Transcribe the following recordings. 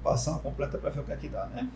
Passar uma completa para ver o que é que dá, né?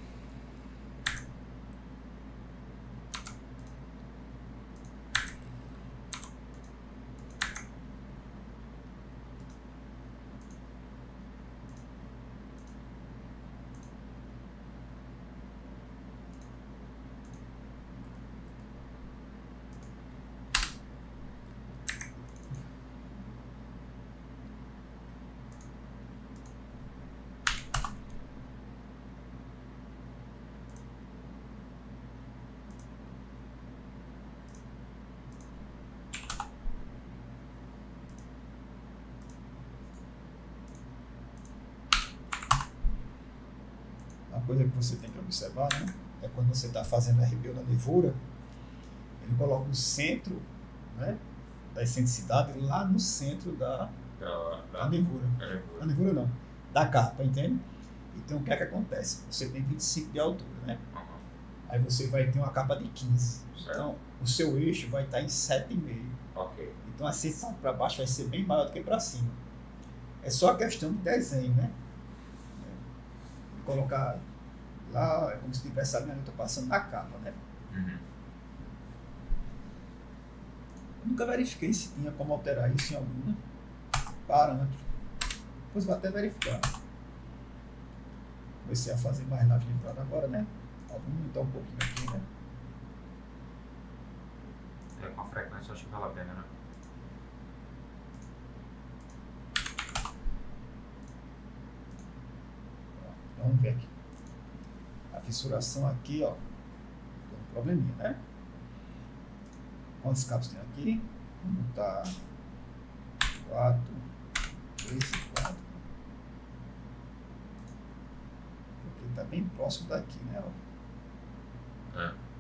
Uma coisa que você tem que observar, né? É quando você está fazendo RBO na nervura, ele coloca o centro, né, da excentricidade lá no centro da nervura. Da nervura não, da capa, entende? Então o que é que acontece? Você tem 25 de altura, né? Aí você vai ter uma capa de 15. Certo. Então o seu eixo vai estar em 7,5. Ok. Então a seção para baixo vai ser bem maior do que para cima. É só a questão de desenho, né? Colocar lá, é como se tivesse a linha passando na capa, né? Uhum. Eu nunca verifiquei se tinha como alterar isso em algum parâmetro. Depois vou até verificar. Comecei a fazer mais live livrada agora, né? Ó, vamos aumentar um pouquinho aqui, né? Com a frequência acho que vale a pena, né? Vamos ver aqui. A fissuração aqui, ó. Tem um probleminha, né? Quantos cabos tem aqui? Vamos botar 4, 3 e 4. Porque tá bem próximo daqui, né? Ó.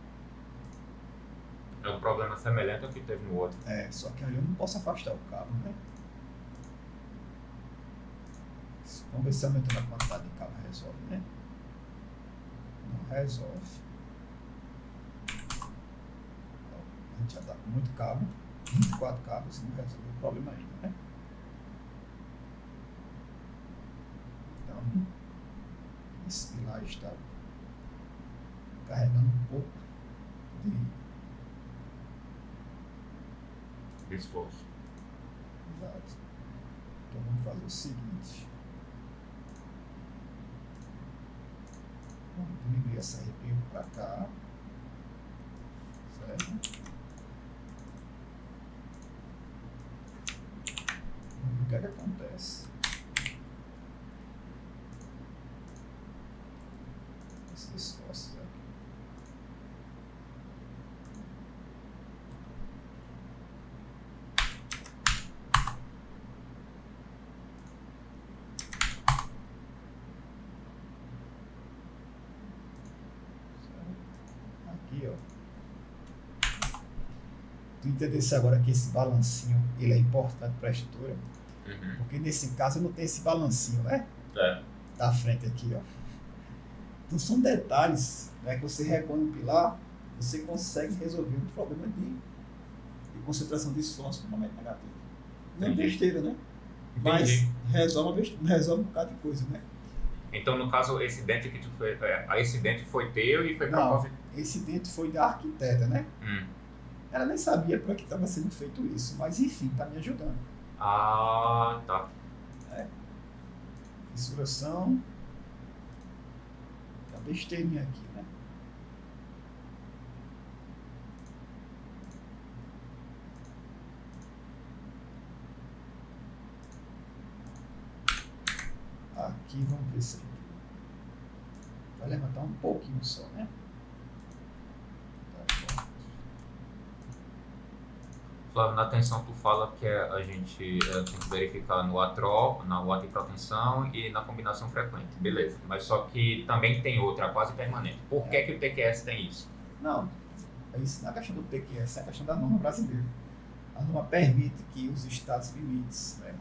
É um problema semelhante ao que teve no outro. É, só que aí eu não posso afastar o cabo, né? Vamos ver se aumentando a quantidade de cabo resolve, né? Não resolve. A gente já dá com muito cabo, 24 cabos, e não resolve o problema ainda, né? Então, esse pilar está carregando um pouco de Esforço. Exato. Então vamos fazer o seguinte. Vamos diminuir essa RPU para cá. Certo? Vamos ver o que é que acontece. Esses esforços aqui. Aqui, ó. Tu entendesse agora que esse balancinho ele é importante para a estrutura? Uhum. Porque nesse caso não tem esse balancinho, né? É. Da frente aqui, ó. Então são detalhes, né, que você recolhe um pilar, você consegue resolver um problema de concentração de esforço no momento negativo. Não é Entendi. besteira, né? Entendi. Mas resolve um bocado de coisa, né? Então, no caso, esse dente que tu fez, esse dente foi teu e foi Não, propósito. esse dente foi da arquiteta, né? Ela nem sabia para que estava sendo feito isso, mas enfim, está me ajudando. Ah, tá. Fissuração. Tá besteirinha aqui, né? Aqui, vamos ver se vai levantar um pouquinho só, né? Tá pronto. Flávio, na tensão tu fala que a gente tem que verificar no atrol, na antiprotensão e na combinação frequente. Beleza. Mas só que também tem outra, quase permanente. Por que que o TQS tem isso? Não, isso não é a questão do TQS, é a questão da norma brasileira. A norma permite que os estados limites, né,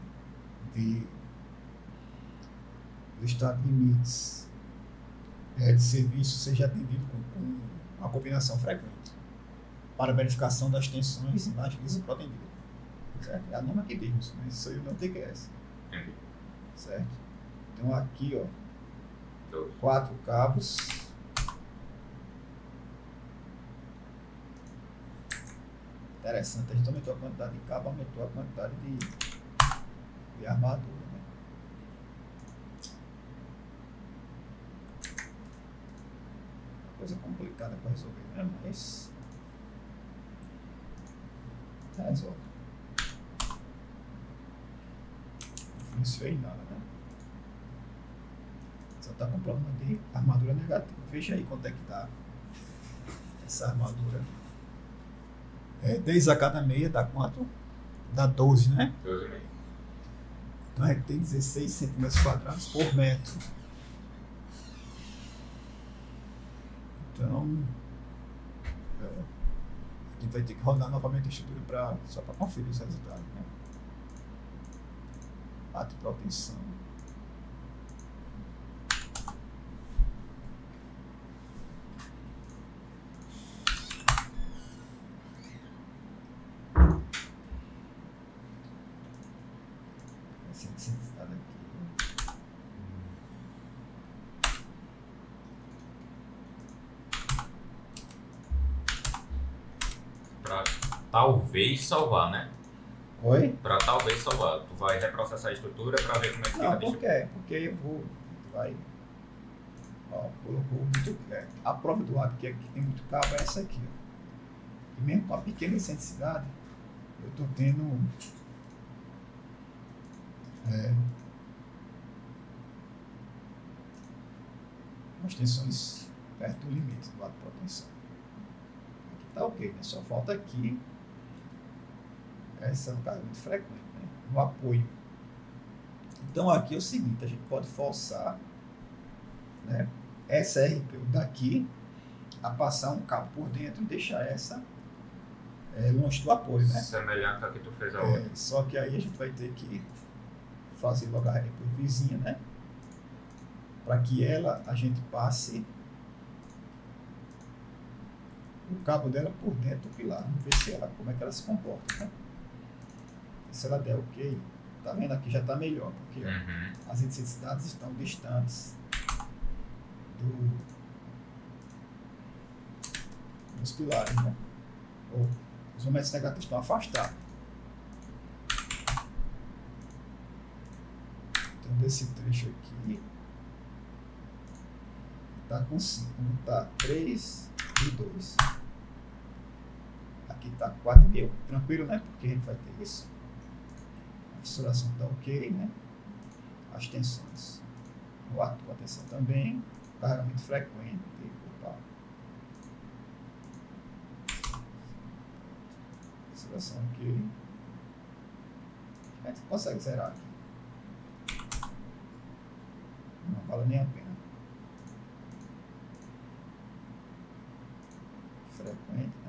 de serviço seja atendido com uma combinação frequente para verificação das tensões e agiliza o protendido. Certo? É a norma que diz, mas isso aí não tem TQS. Entendi. Certo? Então aqui, ó, 4 cabos. Interessante, a gente aumentou a quantidade de cabo, aumentou a quantidade de armadura, né? Coisa complicada para resolver, né? Mas resolve. Não influenciou em nada, né? Só está com problema de armadura negativa. Veja aí quanto é que dá essa armadura. 10 a cada meia dá quanto? Dá 12, né? 12,5. Então a gente tem 16 centímetros quadrados por metro. Então, aqui vai ter que rodar novamente a estrutura só para conferir os resultados, né? Ato de propensão. Esse necessidade aqui. Pra talvez salvar, né? Oi? Pra talvez salvar. Tu vai reprocessar a estrutura pra ver como é que fica. Não, por quê? Porque eu vou. Vai. Ó, colocou muito. A prova do ato que aqui tem muito cabo é essa aqui, ó. E mesmo com a pequena excentricidade, eu tô tendo. Umas tensões perto do limite do ato de proteção. Aqui tá ok, né? Só falta aqui. Essa é um caso muito frequente, né? No apoio. Então aqui é o seguinte, a gente pode forçar, né, essa RPU daqui a passar um cabo por dentro e deixar essa longe do apoio, né? Semelhante ao que tu fez a outra. Só que aí a gente vai ter que fazer logo a RPU vizinha, né? Para que a gente passe o cabo dela por dentro do pilar. Vamos ver como é que ela se comporta, né? Se ela der ok, tá vendo aqui já tá melhor, porque ó, as intensidades estão distantes dos pilares, né? Ou os momentos negativos estão afastados. Então desse trecho aqui tá com 5, tá 3 e 2. Aqui tá 4,5, tranquilo, né? Porque a gente vai ter isso. A fissuração tá ok, né? As tensões, o ato com a tensão também, carregamento frequente, opa. Fissuração ok. A gente consegue zerar aqui. Não vale nem a pena. Frequente, né?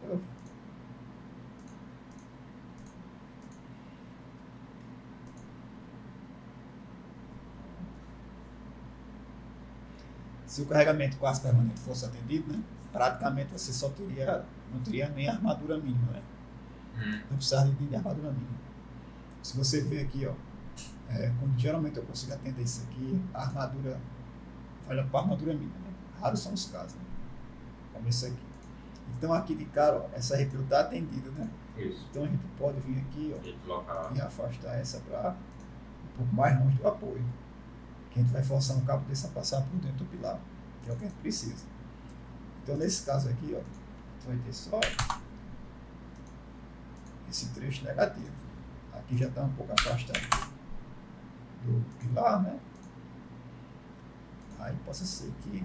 Se o carregamento quase permanente fosse atendido, né, praticamente você não teria nem armadura mínima, né? Não precisaria de armadura mínima. Se você ver aqui, ó, quando geralmente eu consigo atender isso aqui, a armadura olha para a armadura mínima, né? Raros são os casos, né? Como esse aqui. Então aqui de cara, ó, essa RPU está atendida, né? Isso. Então a gente pode vir aqui, ó, e afastar essa para um pouco mais longe do apoio. Que a gente vai forçar um cabo desse a passar por dentro do pilar, que é o que a gente precisa. Então nesse caso aqui, ó, a gente vai ter só esse trecho negativo. Aqui já está um pouco afastado do pilar, né? Aí possa ser que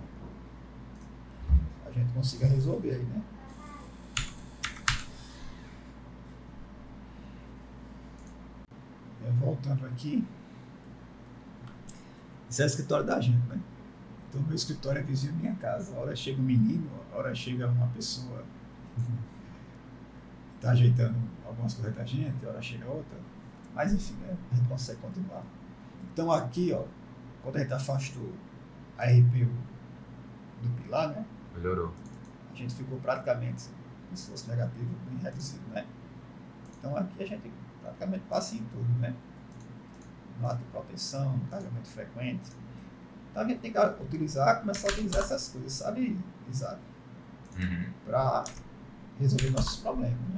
a gente consiga resolver aí, né? Voltando aqui, esse é o escritório da gente, né? Então meu escritório é vizinho da minha casa. A hora chega um menino, a hora chega uma pessoa que está ajeitando algumas coisas da gente, a hora chega outra. Mas enfim, né? A gente consegue continuar. Então aqui, ó, quando a gente afastou a RPU do pilar, né? Melhorou. A gente ficou praticamente com esforço negativo bem reduzido, né? Então aqui a gente praticamente passa em tudo, né? No ato de proteção, carregamento frequente. Então a gente tem que começar a utilizar essas coisas, sabe, Isaac? Para resolver nossos problemas, né?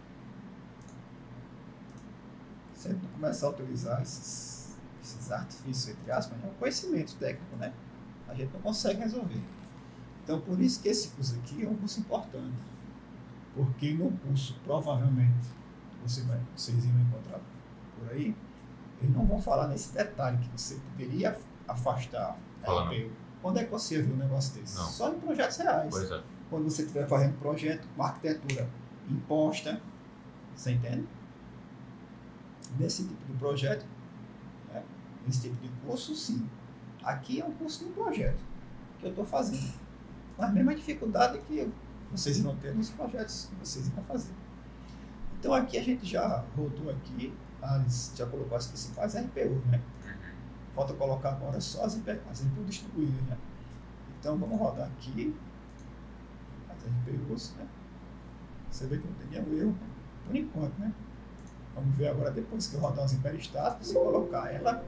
Se a gente não começar a utilizar esses artifícios, entre aspas, né? O conhecimento técnico, né? A gente não consegue resolver. Então, por isso que esse curso aqui é um curso importante. Porque no curso, provavelmente, vocês irão encontrar por aí, eles não vão falar nesse detalhe que você poderia afastar a RPU. Quando é que você viu um negócio desse? Não. Só em projetos reais. Pois é. Quando você estiver fazendo projeto com arquitetura imposta, você entende? Nesse tipo de projeto, né? Nesse tipo de curso, sim. Aqui é um curso de um projeto que eu estou fazendo. Mas a mesma dificuldade que vocês irão ter nos projetos que vocês irão fazer. Então aqui a gente já rodou aqui, já colocou as principais RPU, né? Falta colocar agora só as RPU distribuídas, né? Então vamos rodar aqui as RPUs, né? Você vê que não tem nenhum erro, por enquanto, né? Vamos ver agora, depois que eu rodar os hiperestáticos e colocar ela,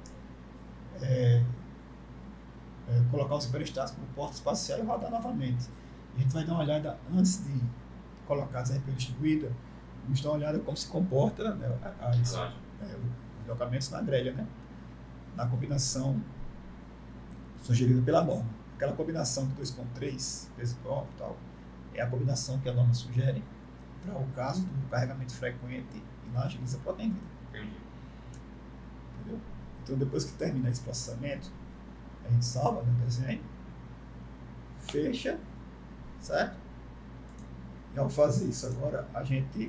colocar os hiperestáticos no porta espacial e rodar novamente. A gente vai dar uma olhada, antes de colocar as RPU distribuídas, vamos dar uma olhada como se comporta, né, os deslocamentos na grelha, né? Na combinação sugerida pela norma. Aquela combinação de 2.3, peso próprio e tal, é a combinação que a norma sugere para o caso do carregamento frequente e na agiliza proteína. Entendeu? Então, depois que terminar esse processamento, a gente salva no desenho, fecha, certo? E ao fazer isso agora, a gente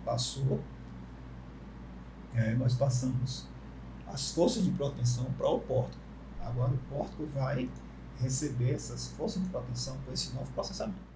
nós passamos as forças de proteção para o pórtico. Agora o pórtico vai receber essas forças de proteção com esse novo processamento.